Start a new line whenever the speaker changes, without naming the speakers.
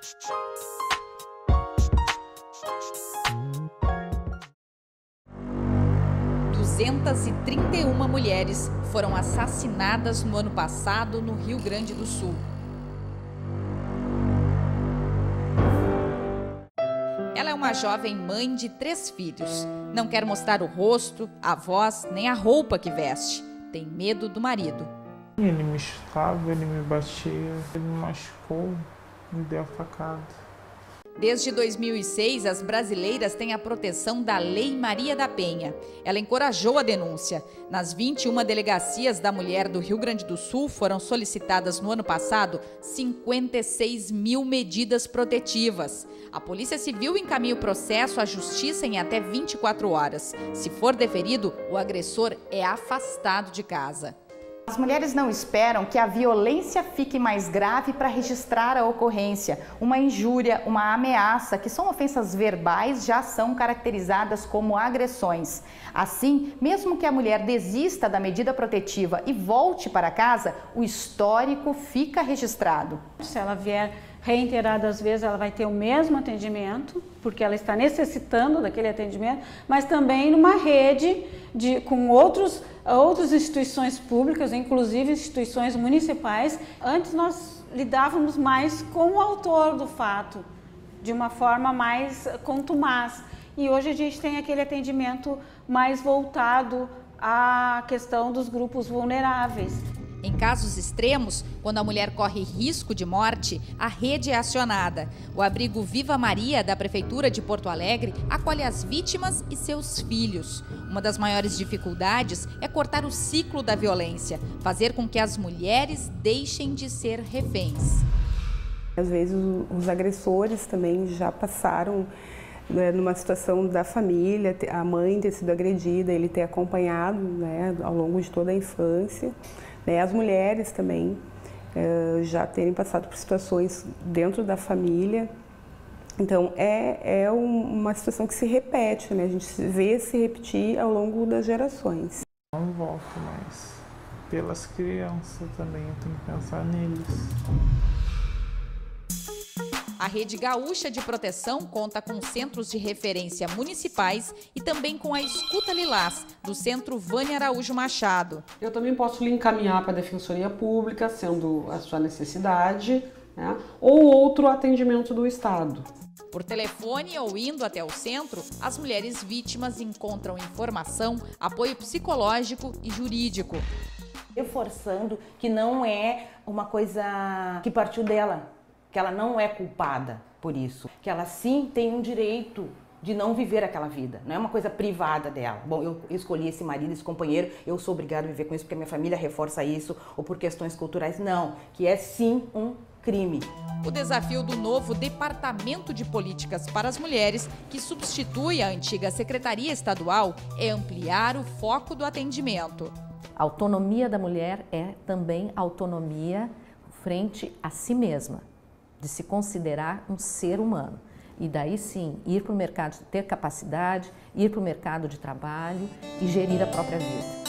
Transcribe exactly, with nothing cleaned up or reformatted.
duzentas e trinta e uma mulheres foram assassinadas no ano passado no Rio Grande do Sul. Ela é uma jovem mãe de três filhos. Não quer mostrar o rosto, a voz, nem a roupa que veste. Tem medo do marido.
Ele me chutava, ele me batia, ele me machucou, me deu a facada.
Desde dois mil e seis, as brasileiras têm a proteção da Lei Maria da Penha. Ela encorajou a denúncia. Nas vinte e uma delegacias da mulher do Rio Grande do Sul foram solicitadas no ano passado cinquenta e seis mil medidas protetivas. A Polícia Civil encaminha o processo à Justiça em até vinte e quatro horas. Se for deferido, o agressor é afastado de casa.
As mulheres não esperam que a violência fique mais grave para registrar a ocorrência. Uma injúria, uma ameaça, que são ofensas verbais, já são caracterizadas como agressões. Assim, mesmo que a mulher desista da medida protetiva e volte para casa, o histórico fica registrado.
Se ela vier reiteradas vezes, ela vai ter o mesmo atendimento, porque ela está necessitando daquele atendimento, mas também numa rede de, com outros, outras instituições públicas, inclusive instituições municipais. Antes nós lidávamos mais com o autor do fato, de uma forma mais contumaz. E hoje a gente tem aquele atendimento mais voltado à questão dos grupos vulneráveis.
Em casos extremos, quando a mulher corre risco de morte, a rede é acionada. O abrigo Viva Maria, da Prefeitura de Porto Alegre, acolhe as vítimas e seus filhos. Uma das maiores dificuldades é cortar o ciclo da violência, fazer com que as mulheres deixem de ser reféns.
Às vezes os agressores também já passaram, né, numa situação da família, a mãe ter sido agredida, ele ter acompanhado, né, ao longo de toda a infância. As mulheres também uh, já terem passado por situações dentro da família. Então, é, é um, uma situação que se repete, né? A gente vê se repetir ao longo das gerações.
Não volto mais. Pelas crianças também, eu tenho que pensar neles.
A Rede Gaúcha de Proteção conta com centros de referência municipais e também com a Escuta Lilás, do Centro Vânia Araújo Machado.
Eu também posso lhe encaminhar para a Defensoria Pública, sendo a sua necessidade, né, ou outro atendimento do Estado.
Por telefone ou indo até o centro, as mulheres vítimas encontram informação, apoio psicológico e jurídico.
Reforçando que não é uma coisa que partiu dela, que ela não é culpada por isso, que ela sim tem um direito de não viver aquela vida, não é uma coisa privada dela. Bom, eu escolhi esse marido, esse companheiro, eu sou obrigada a viver com isso porque a minha família reforça isso, ou por questões culturais, não, que é sim um crime.
O desafio do novo Departamento de Políticas para as Mulheres, que substitui a antiga Secretaria Estadual, é ampliar o foco do atendimento.
A autonomia da mulher é também autonomia frente a si mesma, de se considerar um ser humano. E daí sim, ir para o mercado, ter capacidade, ir para o mercado de trabalho e gerir a própria vida.